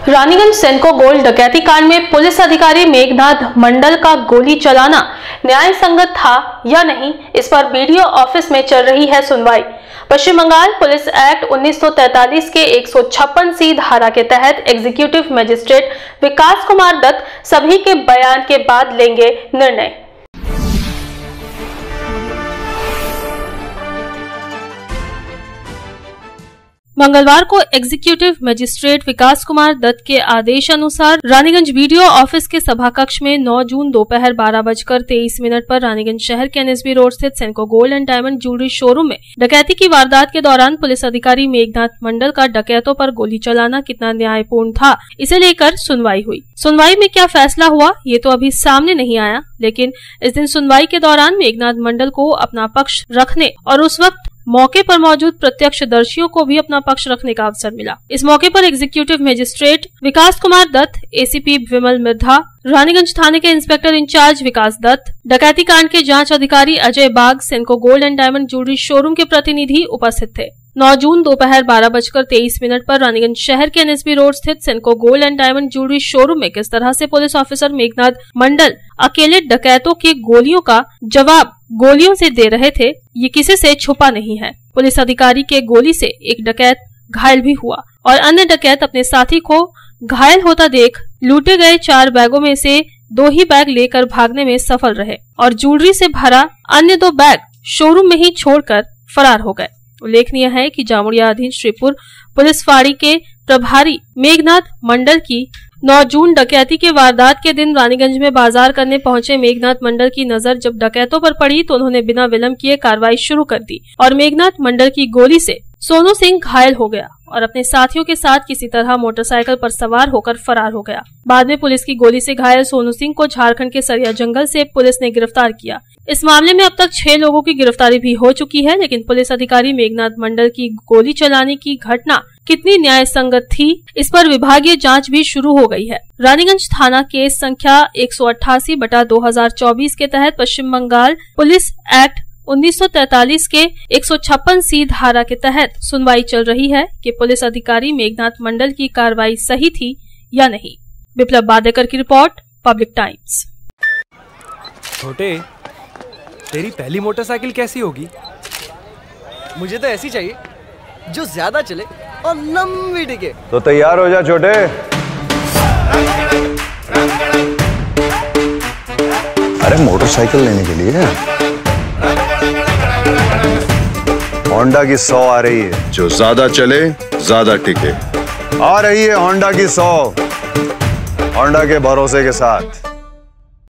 Raniganj सेनको gold डकैती कांड में पुलिस अधिकारी मेघनाथ मंडल का गोली चलाना न्याय संगत था या नहीं, इस पर बीडीओ ऑफिस में चल रही है सुनवाई। पश्चिम बंगाल पुलिस एक्ट 1943 के 156C धारा के तहत एग्जीक्यूटिव मजिस्ट्रेट विकास कुमार दत्त सभी के बयान के बाद लेंगे निर्णय। मंगलवार को एग्जीक्यूटिव मजिस्ट्रेट विकास कुमार दत्त के आदेश अनुसार रानीगंज बीडीओ ऑफिस के सभा कक्ष में 9 जून दोपहर 12:23 पर रानीगंज शहर के एनएसबी रोड स्थित Senco gold and diamond jewellery showroom में डकैती की वारदात के दौरान पुलिस अधिकारी मेघनाथ मंडल का डकैतों पर गोली चलाना कितना न्यायपूर्ण था, इसे लेकर सुनवाई हुई। सुनवाई में क्या फैसला हुआ ये तो अभी सामने नहीं आया, लेकिन इस दिन सुनवाई के दौरान मेघनाथ मंडल को अपना पक्ष रखने और उस वक्त मौके पर मौजूद प्रत्यक्षदर्शियों को भी अपना पक्ष रखने का अवसर मिला। इस मौके पर executive magistrate Vikas Kumar Dutt, ACP Vimal Mirdha, Raniganj थाने के इंस्पेक्टर इंचार्ज विकास दत्त, डकैती कांड के जांच अधिकारी Ajay Bag, Senco gold and diamond jewellery showroom के प्रतिनिधि उपस्थित थे। 9 जून दोपहर 12:23 पर रानीगंज शहर के एनएसबी रोड स्थित Senco gold and diamond jewellery showroom में किस तरह से पुलिस ऑफिसर मेघनाथ मंडल अकेले डकैतों की गोलियों का जवाब गोलियों से दे रहे थे, ये किसी से छुपा नहीं है। पुलिस अधिकारी के गोली से एक डकैत घायल भी हुआ और अन्य डकैत अपने साथी को घायल होता देख लूटे गए 4 बैगों में से 2 ही बैग लेकर भागने में सफल रहे और ज्वेलरी से भरा अन्य 2 बैग शोरूम में ही छोड़कर फरार हो गए। उल्लेखनीय है कि जामुड़िया अधीन श्रीपुर पुलिस फाड़ी के प्रभारी मेघनाथ मंडल की 9 जून डकैती के वारदात के दिन रानीगंज में बाजार करने पहुंचे मेघनाथ मंडल की नजर जब डकैतों पर पड़ी तो उन्होंने बिना विलंब किए कार्रवाई शुरू कर दी और मेघनाथ मंडल की गोली से सोनू सिंह घायल हो गया और अपने साथियों के साथ किसी तरह मोटरसाइकिल पर सवार होकर फरार हो गया। बाद में पुलिस की गोली से घायल सोनू सिंह को झारखंड के सरिया जंगल से पुलिस ने गिरफ्तार किया। इस मामले में अब तक 6 लोगों की गिरफ्तारी भी हो चुकी है, लेकिन पुलिस अधिकारी मेघनाथ मंडल की गोली चलाने की घटना कितनी न्याय संगत थी, इस पर विभागीय जांच भी शुरू हो गई है। रानीगंज थाना केस संख्या 188/2024 के तहत पश्चिम बंगाल पुलिस एक्ट 1943 के 156C धारा के तहत सुनवाई चल रही है कि पुलिस अधिकारी मेघनाथ मंडल की कार्रवाई सही थी या नहीं। विप्लव बादेकर की रिपोर्ट, पब्लिक टाइम्स। छोटे, तेरी पहली मोटरसाइकिल कैसी होगी? मुझे तो ऐसी चाहिए जो ज्यादा चले और लंबी टिके। तो तैयार हो जा छोटे। अरे मोटरसाइकिल लेने के लिए होंडा की 100 आ रही है, जो ज्यादा चले ज्यादा टिके। आ रही है होंडा की 100, होंडा के भरोसे के साथ।